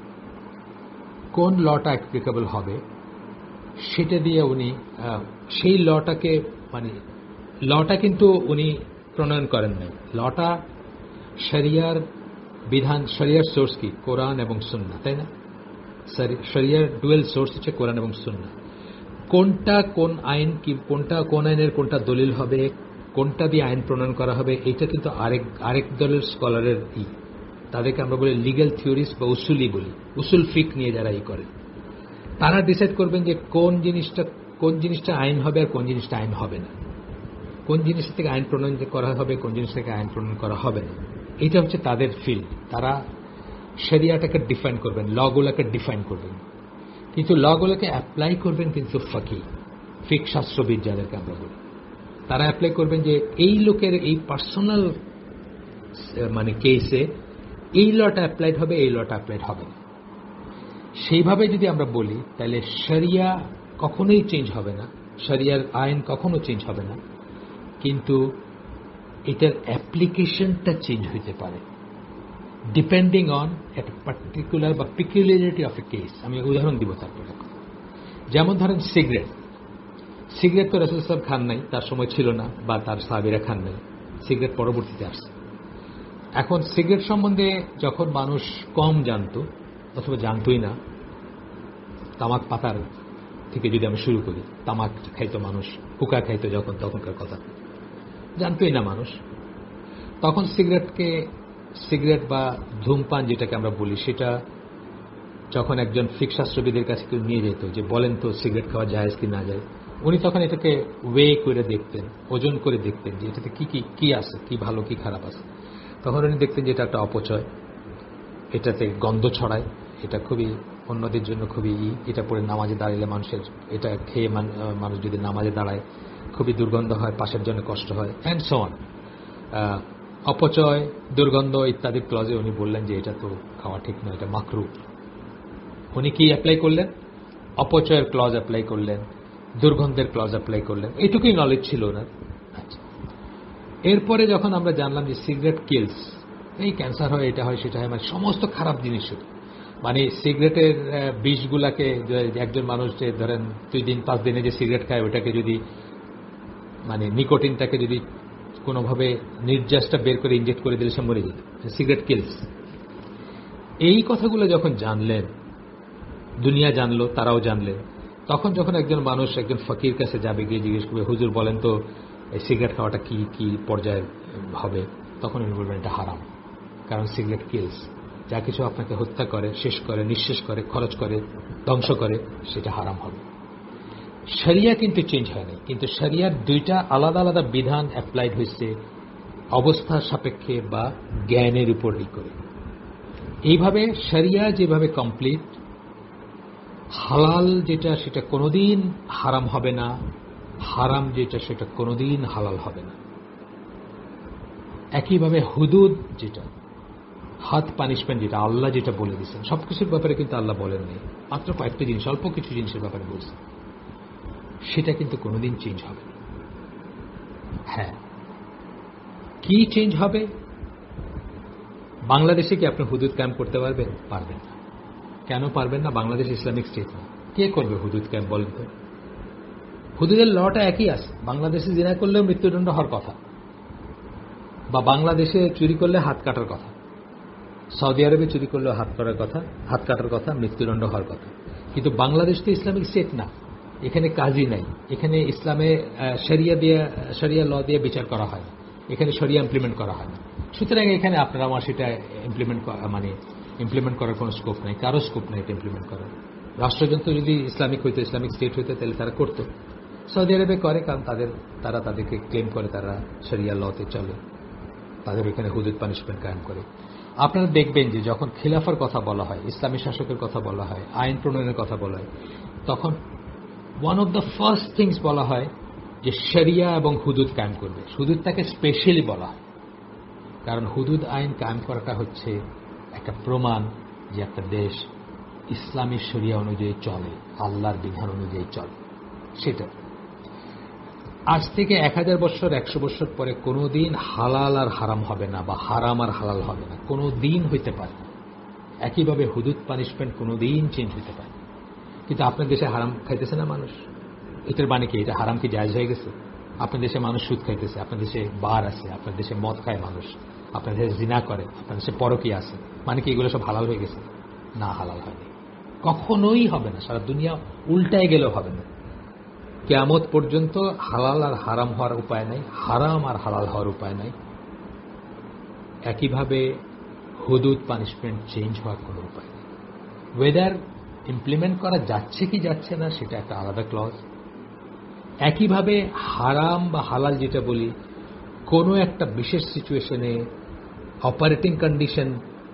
A: কোন লটা অ্যাপ্লিকেবল হবে সেটা দিয়ে উনি সেই লটাকে, মানে লটা কিন্তু উনি প্রণয়ন করেন নাই। লটা শরিয়ার বিধান, শরিয়ার সোর্স কি? কোরআন এবং সুন্নাহ, তাই না? শরিয়ার ডুয়েল সোর্স হচ্ছে কোরআন এবং সুন্নাহ। কোনটা কোন আইন, কি কোনটা কোন আইনের কোনটা দলিল হবে, কোনটা দিয়ে আইন প্রণয়ন করা হবে, এটা কিন্তু আরেক দলের স্কলারের তাদেরকে আমরা বলি লিগ্যাল থিওরিস্ট বা উসুলি বলি, উসুল ফিক নিয়ে যারা করে, তারা ডিসাইড করবেন যে কোন জিনিসটা আইন হবে আর কোন জিনিসটা আইন হবে না, কোন জিনিস থেকে আইন প্রণয়ন করা হবে, কোন জিনিস থেকে আইন প্রণয়ন করা হবে না। এটা হচ্ছে তাদের ফিল্ড। তারা শরিয়াটাকে ডিফাইন করবেন, লগুলোকে ডিফাইন করবেন, কিন্তু লগুলোকে অ্যাপ্লাই করবেন কিন্তু ফিক শাস্ত্রবিদ যাদেরকে আমরা বলি, তারা অ্যাপ্লাই করবেন যে এই লোকের এই পার্সোনাল মানে কেসে এই লটা অ্যাপ্লাইড হবে, এই লটা অ্যাপ্লাইড হবে না। সেইভাবে যদি আমরা বলি তাহলে শরিয়া কখনোই চেঞ্জ হবে না, শরিয়ার আইন কখনো চেঞ্জ হবে না, কিন্তু এটার অ্যাপ্লিকেশনটা চেঞ্জ হইতে পারে ডিপেন্ডিং অন একটা পার্টিকুলার বা পিকুলিয়ারিটি অফ এ কেস। আমি উদাহরণ দিব তারপরে। যেমন ধরেন সিগারেট তো রাসূল সাহেব খান নাই, তার সময় ছিল না, বা তার সাহাবীরা খান নাই, সিগারেট পরবর্তীতে আসছে। এখন সিগারেট সম্বন্ধে যখন মানুষ কম জানতো অথবা জানতোই না, তামাক পাতার থেকে যদি আমি শুরু করি, তামাক খাইতো মানুষ, হুকা খাইতো যখন, তখনকার কথা জানতোই না মানুষ। তখন সিগারেট বা ধূমপান যেটাকে আমরা বলি, সেটা যখন একজন ফিক শাস্ত্রবিদের কাছে কেউ নিয়ে যেত যে বলেন তো সিগারেট খাওয়া জায়েজ কি না যায়, উনি তখন এটাকে ওয়ে করে দেখতেন, ওজন করে দেখতেন যে এটাতে কি আছে, কি ভালো কি খারাপ আছে। তখন উনি দেখতেন যে এটা একটা অপচয়, এটাতে গন্ধ ছড়ায়, এটা খুবই অন্যদের জন্য খুবই এটা পরে নামাজে দাঁড়ালে মানুষের, এটা খেয়ে মানুষ যদি নামাজে দাঁড়ায় খুবই দুর্গন্ধ হয়, পাশের জন্য কষ্ট হয়, অ্যান্ড সো অন। অপচয়, দুর্গন্ধ ইত্যাদি ক্লজে উনি বললেন যে এটা তো খাওয়া ঠিক নয়, এটা মাকরু। উনি কি অ্যাপ্লাই করলেন? অপচয়ের ক্লজ অ্যাপ্লাই করলেন, দুর্গন্ধের ক্লজ অ্যাপ্লাই করলেন। এইটুকুই নলেজ ছিল না। আচ্ছা, এরপরে যখন আমরা জানলাম যে সিগারেট কিলস, এই ক্যান্সার হয়, এটা হয়, সেটা হয়, মানে সমস্ত খারাপ জিনিস শুধু। মানে সিগারেটের বিষগুলাকে একজন মানুষ যে ধরেন 2 দিন 5 দিনে যে সিগারেট খায়, ওটাকে যদি মানে নিকোটিনটাকে যদি কোনোভাবে নির্যাসটা বের করে ইনজেক্ট করে দিলে সে মরে যেত। Cigarette kills. এই কথাগুলো যখন জানলেন, দুনিয়া জানলো, তারাও জানলেন, তখন যখন একজন মানুষ একজন ফকির কাছে যাবে, গিয়ে জিজ্ঞেস করবে, হুজুর বলেন তো এই সিগারেট খাওয়াটা কি কি পর্যায়ে হবে, তখন উনি বলবেন এটা হারাম। কারণ সিগারেট কিলস, যা কিছু আপনাকে হত্যা করে, শেষ করে, নিঃশেষ করে, খরচ করে, ধ্বংস করে, সেটা হারাম হবে। শরিয়া কিন্তু চেঞ্জ হয় নাই, কিন্তু শরিয়ার 2টা আলাদা আলাদা বিধান অ্যাপ্লাইড হয়েছে অবস্থার সাপেক্ষে বা জ্ঞানের উপর করে। এইভাবে শরিয়া যেভাবে কমপ্লিট, হালাল যেটা সেটা কোনোদিন হারাম হবে না, হারাম যেটা সেটা কোনোদিন হালাল হবে না। একইভাবে হুদুদ যেটা, হাত পানিশমেন্ট যেটা আল্লাহ যেটা বলে দিচ্ছেন, সবকিছুর ব্যাপারে কিন্তু আল্লাহ বলেননি, মাত্র কয়েকটা জিনিস, অল্প কিছু জিনিসের ব্যাপারে বলছেন, সেটা কিন্তু কোনোদিন চেঞ্জ হবে না। হ্যাঁ, কি চেঞ্জ হবে? বাংলাদেশে কি আপনি হুদুদ ক্যাম্প করতে পারবেন? পারবেন না। কেন পারবেন না? বাংলাদেশ ইসলামিক স্টেট না। কে করবে হুদুদ ক্যাম্প বলেন তো? হুদুদের লটা একই আছে। বাংলাদেশে জিনা করলেও মৃত্যুদণ্ড হওয়ার কথা, বা বাংলাদেশে চুরি করলে হাত কাটার কথা, সৌদি আরবে চুরি করলেও হাত কাটার কথা, মৃত্যুদণ্ড হওয়ার কথা। কিন্তু বাংলাদেশ তো ইসলামিক স্টেট না, এখানে কাজী নাই, এখানে ইসলামে শরিয়া ল দিয়ে বিচার করা হয় না, এখানে শরিয়া ইমপ্লিমেন্ট করা হয় না। সুতরাং এখানে আপনারা আমার সেটা ইমপ্লিমেন্ট করার কোনো স্কোপ নাই, কারো স্কোপ নাই এটা ইমপ্লিমেন্ট করার। রাষ্ট্রযন্ত্র যদি ইসলামিক হইতো, ইসলামিক স্টেট হইতো, তাহলে তারা করতো। সৌদি আরবে করে, কারণ তারা তাদেরকে ক্লেম করে তারা শরিয়া লতে চলে, তাদের এখানে হুদুদ পানিশমেন্ট কায়েম করে। আপনারা দেখবেন যে যখন খিলাফার কথা বলা হয়, ইসলামী শাসকের কথা বলা হয়, আইন প্রণয়নের কথা বলা হয়, তখন one of the first things বলা হয় যে শরিয়া এবং হুদুদ কায়েম করবে। হুদুদটাকে স্পেশালি বলা হয়, কারণ হুদুদ আইন কায়েম করাটা হচ্ছে একটা প্রমাণ যে একটা দেশ ইসলামী শরিয়া অনুযায়ী চলে, আল্লাহর বিধান অনুযায়ী চলে। সেটা আজ থেকে 1000 বছর 100 বছর পরে কোনোদিন হালাল আর হারাম হবে না, বা হারাম আর হালাল হবে না, কোনোদিন হইতে পারে না। একইভাবে হুদুদ পানিশমেন্ট কোনোদিন চেঞ্জ হইতে পারে। কিন্তু আপনার দেশে হারাম খাইতেছে না মানুষ, এটার মানে কি? এটা হারাম কি জায়েজ হয়ে গেছে? আপনার দেশে মানুষ সুদ খাইতেছে, আপনার দেশে বার আছে, আপনার দেশে মদ খায় মানুষ, আপনার দেশে জিনা করে, আপনার দেশে পরকীয়া আছে, মানে কি এগুলো সব হালাল হয়ে গেছে? না, হালাল হয়নি, কখনোই হবে না। সারা দুনিয়া উল্টায় গেলেও হবে না। কিয়ামত পর্যন্ত হালাল আর হারাম হওয়ার উপায় নাই, হারাম আর হালাল হওয়ার উপায় নাই। একইভাবে হুদুদ পানিশমেন্ট চেঞ্জ হওয়ার কোনো উপায় নেই। ওয়েদার ইমপ্লিমেন্ট করা যাচ্ছে কি যাচ্ছে না, সেটা একটা আলাদা ক্লজ। একইভাবে হারাম বা হালাল যেটা বলি, কোনো একটা বিশেষ সিচুয়েশনে অপারেটিং কন্ডিশন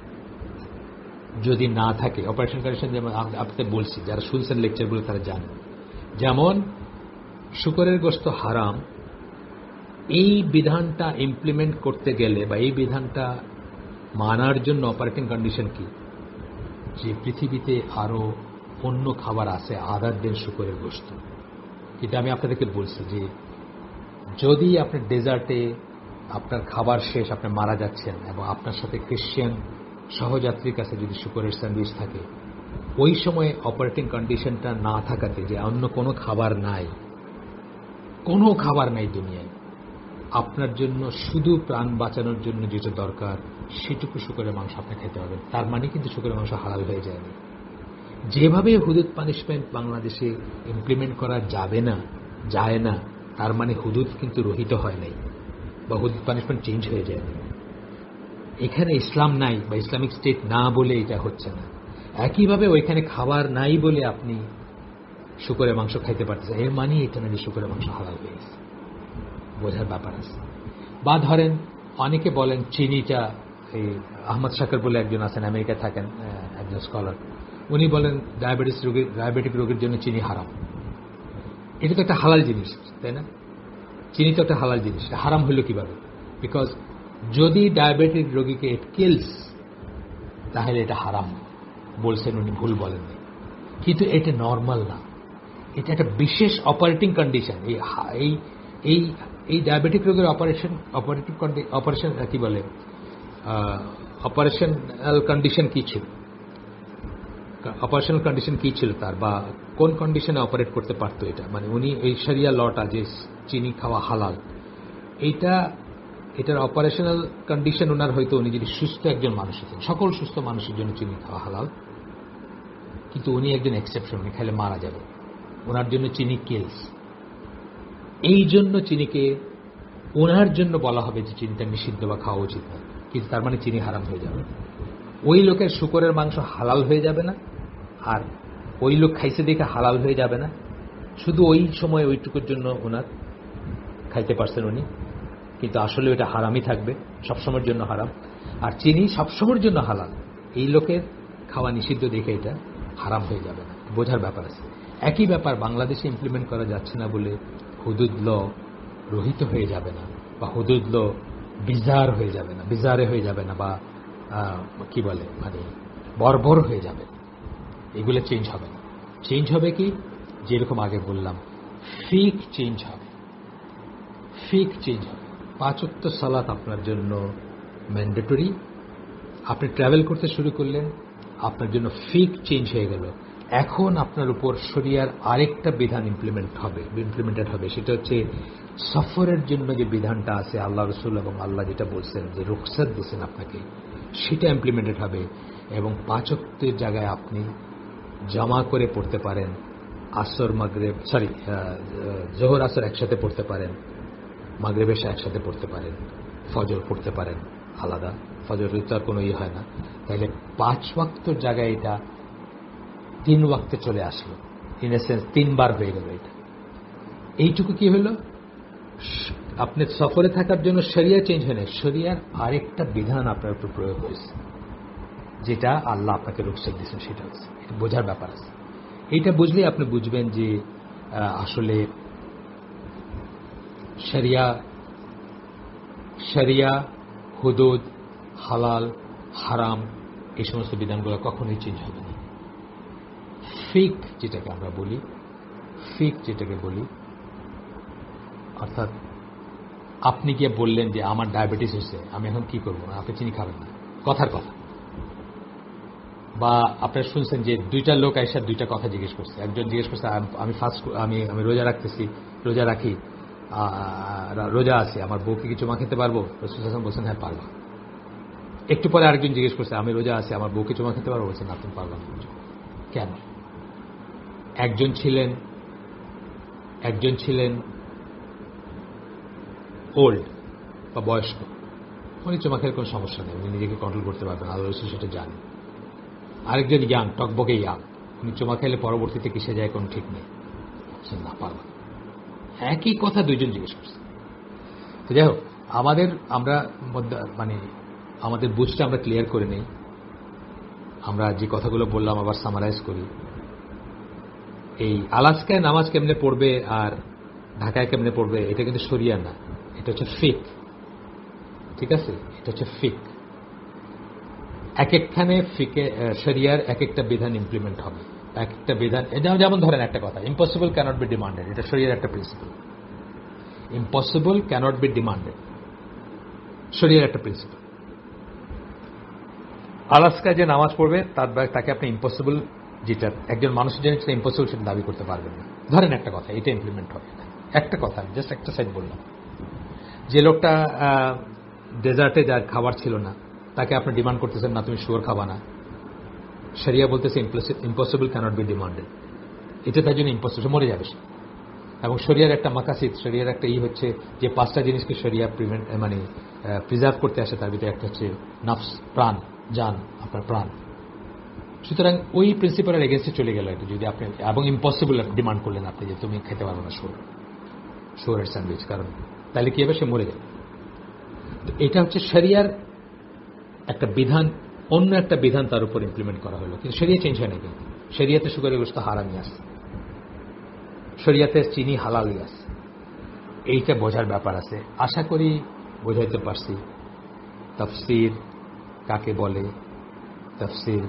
A: যদি না থাকে, অপারেশন কন্ডিশন যেমন আপনাদের বলছি, যারা শুনছেন লেকচারগুলো তারা জানেন, যেমন শুকরের গোশত হারাম, এই বিধানটা ইমপ্লিমেন্ট করতে গেলে বা এই বিধানটা মানার জন্য অপারেটিং কন্ডিশন কি? যে পৃথিবীতে আরো অন্য খাবার আছে আদার দেন শুকরের গোশত। কিন্তু আমি আপনাদেরকে বলছি যে যদি আপনার ডেজার্টে আপনার খাবার শেষ, আপনি মারা যাচ্ছেন, এবং আপনার সাথে খ্রিশ্চান সহযাত্রীর কাছে যদি শুকরের স্যান্ডউইচ থাকে, ওই সময় অপারেটিং কন্ডিশনটা না থাকাতে, যে অন্য কোনো খাবার নাই, কোনো খাবার নাই দুনিয়ায়, আপনার জন্য শুধু প্রাণ বাঁচানোর জন্য যেটা দরকার সেটুকু শুকরের মাংস আপনি খেতে হবে। তার মানে কিন্তু শুকরের মাংস হালাল হয়ে যায়নি। যেভাবে হুদুদ পানিশমেন্ট বাংলাদেশে ইমপ্লিমেন্ট করা যাবে না, যায় না, তার মানে হুদুদ কিন্তু রহিত হয় নাই, বা হুদুদ পানিশমেন্ট চেঞ্জ হয়ে যায়। এখানে ইসলাম নাই বা ইসলামিক স্টেট না বলে এটা হচ্ছে না। একইভাবে ওইখানে খাবার নাই বলে আপনি শুকরের মাংস খাইতে পারতেছেন, এর মানে এটা না যে শুকরের মাংস হালাল হয়ে গেছে। বোঝার ব্যাপার আছে। বা ধরেন অনেকে বলেন চিনিটা, এই আহমদ শাকর বলে একজন আছেন, আমেরিকায় থাকেন, একজন স্কলার, উনি বলেন ডায়াবেটিক রোগীর জন্য চিনি হারাম। এটা তো একটা হালাল জিনিস, তাই না? চিনি তো একটা হালাল জিনিস, হারাম হইল কিভাবে? বিকজ যদি ডায়াবেটিক রোগীকে ইট কিলস, তাহলে এটা হারাম বলছেন উনি, ভুল বলেননি। কিন্তু এটা নর্মাল না, এটা একটা বিশেষ অপারেটিং কন্ডিশন। এই ডায়াবেটিক রোগের অপারেশন কি বলে, অপারেশনাল কন্ডিশন কি ছিল, অপারেশনাল কন্ডিশন কি ছিল তার, বা কোন কন্ডিশনে অপারেট করতে পারতো এটা, মানে উনি এই শরিয়া লটা যে চিনি খাওয়া হালাল, এটার অপারেশনাল কন্ডিশন ওনার হয়তো উনি যদি সুস্থ একজন মানুষ হতেন, সকল সুস্থ মানুষের জন্য চিনি খাওয়া হালাল, কিন্তু উনি একজন এক্সেপশন, উনি খাইলে মারা যাবে, ওনার জন্য চিনি কিলস। এই জন্য চিনিকে ওনার জন্য বলা হবে যে চিনিটা নিষিদ্ধ বা খাওয়া উচিত না, কিন্তু তার মানে চিনি হারাম হয়ে যাবে। ওই লোকের শূকরের মাংস হালাল হয়ে যাবে না, আর ওই লোক খাইছে দেখে হালাল হয়ে যাবে না, শুধু ওই সময় ওইটুকুর জন্য ওনার খাইতে পারছেন উনি, কিন্তু আসলে ওটা হারামই থাকবে, সবসময়ের জন্য হারাম। আর চিনি সবসময়ের জন্য হালাল, এই লোকের খাওয়া নিষিদ্ধ দেখে এটা হারাম হয়ে যাবে না, বোঝার ব্যাপার আছে। একই ব্যাপার বাংলাদেশে ইমপ্লিমেন্ট করা যাচ্ছে না বলে হুদুদ ল রহিত হয়ে যাবে না, বা হুদুদ ল বিজার হয়ে যাবে না, বিজারে হয়ে যাবে না, বা কি বলে মানে বর্বর হয়ে যাবে, এগুলো চেঞ্জ হবে না। চেঞ্জ হবে কি, যেরকম আগে বললাম, ফিক চেঞ্জ হবে, ফিক চেঞ্জ হবে। 5 ওয়াক্ত সালাত আপনার জন্য ম্যান্ডেটরি, আপনি ট্রাভেল করতে শুরু করলেন, আপনার জন্য ফিক চেঞ্জ হয়ে গেল। এখন আপনার উপর শরিয়ার আরেকটা বিধান ইমপ্লিমেন্টেড হবে, সেটা হচ্ছে সফরের জন্য যে বিধানটা আছে আল্লাহ রসুল এবং আল্লাহ যেটা বলছেন যে রুখসাত দিয়েছেন আপনাকে, সেটা ইমপ্লিমেন্টেড হবে। এবং 5 ওয়াক্তের জায়গায় আপনি জামা করে পড়তে পারেন, আসর মাগরিব জোহর আসর একসাথে পড়তে পারেন, মাগরিব এশা একসাথে পড়তে পারেন, ফজর পড়তে পারেন আলাদা, ফজর তার কোনো হয় না। তাহলে 5 ওয়াক্তের জায়গায় এটা 3 ওয়াক্তে চলে আসলো, ইন এ সেন্স 3 বার হয়ে গেল। এটা এইটুকু কি হলো, আপনি সফরে থাকার জন্য শরিয়া চেঞ্জ হয় না, শরিয়ার আরেকটা বিধান আপনার উপর প্রয়োগ হয়েছে, যেটা আল্লাহ আপনাকে রুখসাত দিয়েছেন, সেটা হচ্ছে, এটা বোঝার ব্যাপার আছে। এইটা বুঝলে আপনি বুঝবেন যে আসলে শরিয়া, হুদুদ, হালাল, হারাম, এই সমস্ত বিধানগুলো কখনোই চেঞ্জ হবে না। ফিক যেটাকে আমরা বলি, ফিক যেটাকে বলি, অর্থাৎ আপনি গিয়ে বললেন যে আমার ডায়াবেটিস হয়েছে, আমি এখন কি করবো, আপনি চিনি খাবেন না, কথার কথা। বা আপনারা শুনছেন যে 2টা লোক আইসা 2টা কথা জিজ্ঞেস করছে, একজন জিজ্ঞেস করছে আমি রোজা রাখতেছি, রোজা রাখি, রোজা আছে, আমার বউকে কি চুমা খেতে পারবো? রাসূল সাল্লাল্লাহু আলাইহি ওয়াসাল্লাম বলছেন হ্যাঁ পারবা। একটু পরে আরেকজন জিজ্ঞেস করছে আমি রোজা আছি, আমার বউকে চুমা খেতে পারবো? বলছেন না, তুমি পারবা না। কেন? একজন ছিলেন ওল্ড বা বয়স্ক, উনি চুমা খেলে কোনো সমস্যা নেই, উনি নিজেকে কন্ট্রোল করতে পারবেন, আল্লাহ রাসূল সেটা জানেন। আরেকজন ইয়াং, টকবকে ইয়াং, উনি চুমা খেলে পরবর্তীতে কিসে যায় কোনো ঠিক নেই, না পারবা। একই কথা 2জন জিজ্ঞেস করছে। তো যাই হোক, আমাদের বুঝটা আমরা ক্লিয়ার করে নেই। আমরা যে কথাগুলো বললাম আবার সামারাইজ করি। এই আলাস্কায় নামাজ কেমনে পড়বে আর ঢাকায় কেমনে পড়বে, এটা কিন্তু শরিয়া না, এটা হচ্ছে ফিক। ঠিক আছে, এটা হচ্ছে ফিক। এক একখানে ফিকে শরিয়ার এক একটা বিধান ইমপ্লিমেন্ট হবে, এক একটা বিধান। যেমন ধরেন একটা কথা, ইম্পসিবল ক্যানট বি ডিমান্ডেড, এটা শরিয়ার একটা principle. Impossible cannot be demanded, শরিয়ার একটা প্রিন্সিপাল। আলাস্কায় যে নামাজ পড়বে তাকে আপনি ইম্পসিবল, যেটা একজন মানুষের জন্য সেটা ইম্পসিবল, সেটা দাবি করতে পারবেন না। ধরেন একটা কথা, এটা ইমপ্লিমেন্ট হবে না, একটা কথা, জাস্ট একটা সাইড বললাম। যে লোকটা ডেজার্টে যার খাবার ছিল না, তাকে আপনি ডিমান্ড করতেছেন না তুমি শুয়োর খাবা না, শরিয়া বলতেছে ইম্পসিবল ক্যানট বি ডিমান্ডেড, এটা তার জন্য ইম্পসিবল, মরে যাবে সে। এবং শরিয়ার একটা মাকাসিদ, শরিয়ার একটা হচ্ছে যে 5টা জিনিসকে শরিয়া প্রিজার্ভ করতে আসে, তার ভিতরে একটা হচ্ছে নফস, প্রাণ, জান, আপনার প্রাণ। সুতরাং ওই প্রিন্সিপালের এগেন্সে চলে গেল এটা, যদি আপনি এবং ইম্পসিবল ডিমান্ড করলেন আপনি যে তুমি খেতে পারবো না শুয়োরের স্যান্ডউইচ, কারণ তাহলে কি হবে, সে মরে যাবে। তো এটা হচ্ছে শরিয়ার একটা বিধান, অন্য একটা বিধান তার উপর ইমপ্লিমেন্ট করা হলো, কিন্তু শরিয়া চেঞ্জ হয় না। কিন্তু শরিয়াতে সুগারের গোশত হারামই আছে, শরিয়াতে চিনি হালালই আছে, এইটা বোঝার ব্যাপার আছে। আশা করি বোঝাইতে পারছি তাফসীর কাকে বলে, তাফসীর।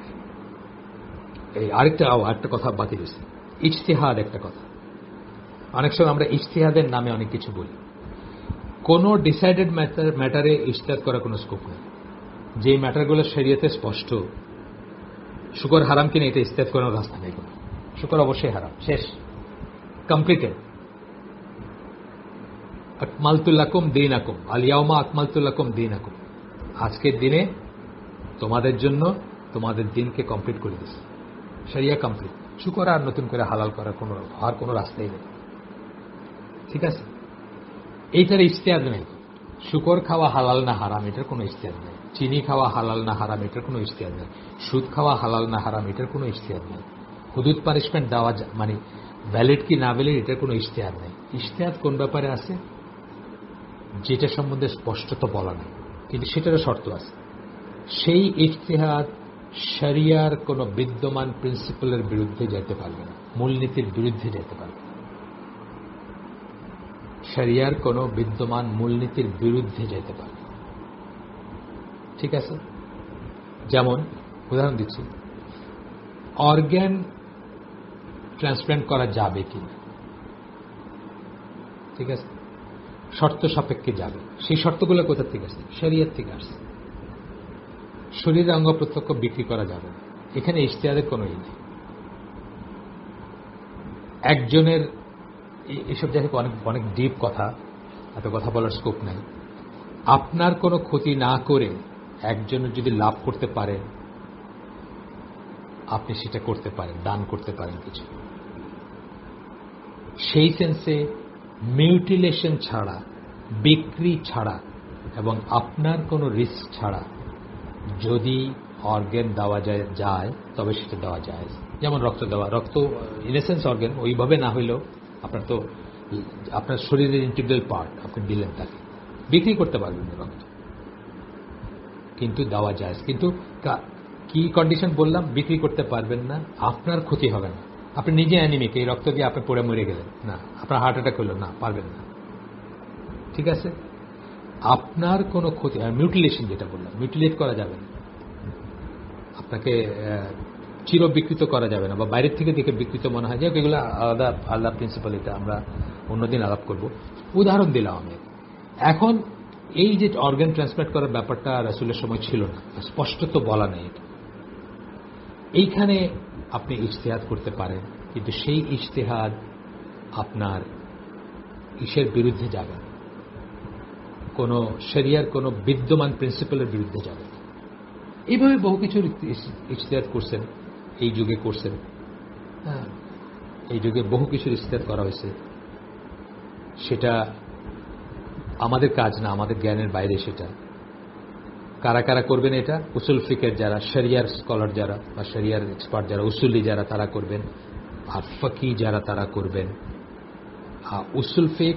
A: এই আরেকটা কথা বাকি রয়েছে, ইজতিহাদ একটা কথা। অনেক সময় আমরা ইজতিহাদের নামে অনেক কিছু বলি, কোন ডিসাইডেড ম্যাটারে ইজতিহাদ করার কোনো স্কোপ নেই। যে ম্যাটারগুলো শরীয়তে স্পষ্ট, শুকর হারাম কিনা এটা ইস্তেহাদ করার রাস্তা নেই কোনো। শুকর অবশ্যই হারাম, শেষ, কমপ্লিটেড। আকমালতুল্লাকুম দীনাকুম আল ইয়াউমা আকমালতুল্লাকুম দীনাকুম, আজকের দিনে তোমাদের জন্য তোমাদের দিনকে কমপ্লিট করে দিচ্ছে, শরিয়া কমপ্লিট। শুকর আর নতুন করে হালাল করার কোনো রাস্তাই নেই, ঠিক আছে? এইটার ইজতিহাদ নেই। শুকর খাওয়া হালাল না হারাম এটার কোনো ইজতিহাদ নেই, চিনি খাওয়া হালাল না হারাম এটার কোনো ইজতিহাদ নেই, সুদ খাওয়া হালাল না হারাম এটার কোনো ইজতিহাদ নেই, হুদুদ পানিশমেন্ট দেওয়া মানে ভ্যালিড কি না ভ্যালিড এটার কোনো ইজতিহাদ নেই। ইজতিহাদ কোন ব্যাপারে আছে? যেটা সম্বন্ধে স্পষ্টত বলা নেই, কিন্তু সেটারও শর্ত আছে। সেই ইজতিহাদ শরিয়ার কোন বিদ্যমান প্রিন্সিপালের বিরুদ্ধে যেতে পারবে না, মূলনীতির বিরুদ্ধে যেতে পারবে না, শরিয়ার কোন বিদ্যমান মূলনীতির বিরুদ্ধে যেতে পারবে, ঠিক আছে? যেমন উদাহরণ দিচ্ছি, অর্গ্যান ট্রান্সপ্লান্ট করা যাবে কিনা, ঠিক আছে? শর্ত সাপেক্ষে যাবে। সেই শর্তগুলো কোথা থেকে আসছে? শরিয়ত থেকে আসছে। শরীরের অঙ্গ প্রত্যক্ষ বিক্রি করা যাবে না, এখানে ইজতিহাদের কোনো ই নেই। একজনের এসব জায়গায় অনেক ডিপ কথা, এত কথা বলার স্কোপ নাই। আপনার কোনো ক্ষতি না করে একজনের যদি লাভ করতে পারেন, আপনি সেটা করতে পারেন, দান করতে পারেন কিছু। সেই সেন্সে মিউটিলেশন ছাড়া, বিক্রি ছাড়া এবং আপনার কোনো রিস্ক ছাড়া যদি অর্গান দেওয়া যায় তবে সেটা দেওয়া যায়। যেমন রক্ত দেওয়া, রক্ত ইনএসেন্স অর্গান, ওইভাবে না হইলেও আপনার শরীরের ইন্টিগ্রাল পার্ট, আপনি দিলেন তাকে, বিক্রি করতে পারবেন না রক্ত, কিন্তু দেওয়া যায়। কিন্তু কি কন্ডিশন বললাম? বিক্রি করতে পারবেন না, আপনার ক্ষতি হবে না। আপনি নিজে অ্যানিমিক, এই রক্ত দিয়ে আপনি পড়ে মরে গেলেন না, আপনার হার্ট অ্যাটাক হলো না, পারবেন না, ঠিক আছে? আপনার কোনো ক্ষতি, আর মিউটিলেশন যেটা বললাম, মিউটিলেট করা যাবে না, আপনাকে চির বিকৃত করা যাবে না, বা বাইরের থেকে দেখে বিকৃত মনে হয়, যে এগুলো আলাদা আলাদা প্রিন্সিপাল, এটা আমরা অন্যদিন আলাপ করব। উদাহরণ দিলাম আমি। এখন এই যে অর্গান ট্রান্সপ্লান্ট করার ব্যাপারটা রাসূলের সময় ছিল না, স্পষ্টত বলা নেই এটা। এইখানে আপনি ইজতিহাদ করতে পারেন, কিন্তু সেই ইজতিহাদ আপনার ইসের বিরুদ্ধে যাবে, কোন শরিয়ার কোন বিদ্যমান প্রিন্সিপালের বিরুদ্ধে যাবে। এইভাবে বহু কিছুর ইজতিহাদ করছেন, এই যুগে করছেন, এই যুগে বহু কিছুর ইজতিহাদ করা হয়েছে। সেটা আমাদের কাজ না, আমাদের জ্ঞানের বাইরে সেটা। কারা কারা করবেন এটা? উসুল ফিকের যারা, শরিয়ার স্কলার যারা বা শরিয়ার এক্সপার্ট যারা, উসুলি যারা, তারা করবেন। আর ফকি যারা, তারা করবেন। উসুল ফিক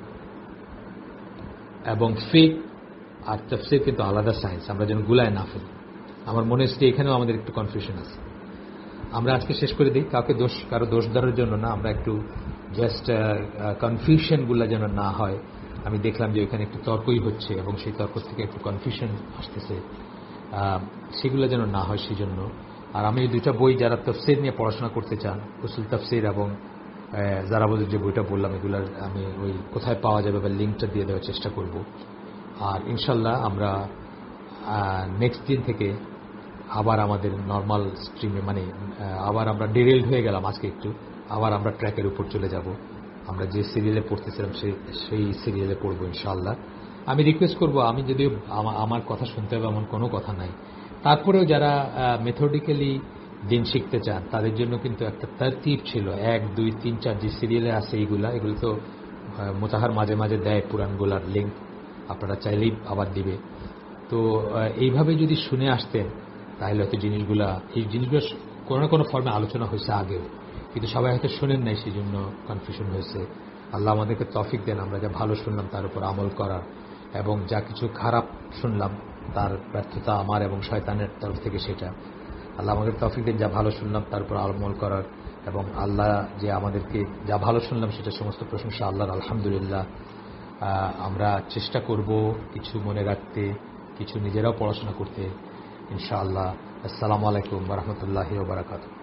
A: এবং ফিক আর তাফসীর কিন্তু আলাদা সায়েন্স, আমরা যেন গুলায় না ফেলি। আমার মনে হচ্ছে এখানেও আমাদের একটু কনফিউশন আছে। আমরা আজকে শেষ করে দিই, কারো দোষ ধরার জন্য না, আমরা একটু জাস্ট কনফিউশনগুলো যেন না হয়। আমি দেখলাম যে ওইখানে একটু তর্কই হচ্ছে এবং সেই তর্ক থেকে একটু কনফিউশন আসতেছে, সেগুলো যেন না হয় সেই জন্য। আর আমি এই দুইটা বই, যারা তাফসীর নিয়ে পড়াশোনা করতে চান, উসুল তাফসীর এবং জারাবুদের যে বইটা বললাম, এগুলার আমি ওই কোথায় পাওয়া যাবে বা লিঙ্কটা দিয়ে দেওয়ার চেষ্টা করব। আর ইনশাল্লাহ আমরা নেক্সট দিন থেকে আবার আমাদের নর্মাল স্ট্রিমে, মানে আবার আমরা ডিরেলড হয়ে গেলাম আজকে একটু, আবার আমরা ট্র্যাকের উপর চলে যাব। আমরা যে সিরিয়ালে পড়তেছিলাম সেই সিরিয়ালে পড়বো ইনশাআল্লাহ। আমি রিকোয়েস্ট করব, আমি যদিও আমার কথা শুনতে হবে এমন কোনো কথা নাই, তারপরেও যারা মেথডিক্যালি দিন শিখতে চান তাদের জন্য কিন্তু একটা তারতিব ছিল, 1, 2, 3, 4 যে সিরিয়ালে আছে এগুলো তো মোতাহার মাঝে মাঝে দেয় পুরাণগুলার লিঙ্ক, আপনারা চাইলেই আবার দিবে। তো এইভাবে যদি শুনে আসতেন তাহলে হয়তো এই জিনিসগুলো কোনো না কোনো ফর্মে আলোচনা হয়েছে আগেও, কিন্তু সবাই হয়তো শোনেন নাই, সেই জন্য কনফিউশন হয়েছে। আল্লাহ আমাদেরকে তৌফিক দেন আমরা যা ভালো শুনলাম তার উপর আমল করার, এবং যা কিছু খারাপ শুনলাম তার ব্যর্থতা আমার এবং শয়তানের তরফ থেকে সেটা। আল্লাহ আমাদের তৌফিক দেন যা ভালো শুনলাম তার উপর আমল করার, এবং আল্লাহ যে আমাদেরকে যা ভালো শুনলাম সেটা সমস্ত প্রশংসা আল্লাহর, আলহামদুলিল্লাহ। আমরা চেষ্টা করব কিছু মনে রাখতে, কিছু নিজেরাও পড়াশোনা করতে ইনশাআল্লাহ। আসসালামু আলাইকুম ওয়া রাহমাতুল্লাহি ওয়া বারাকাতুহু।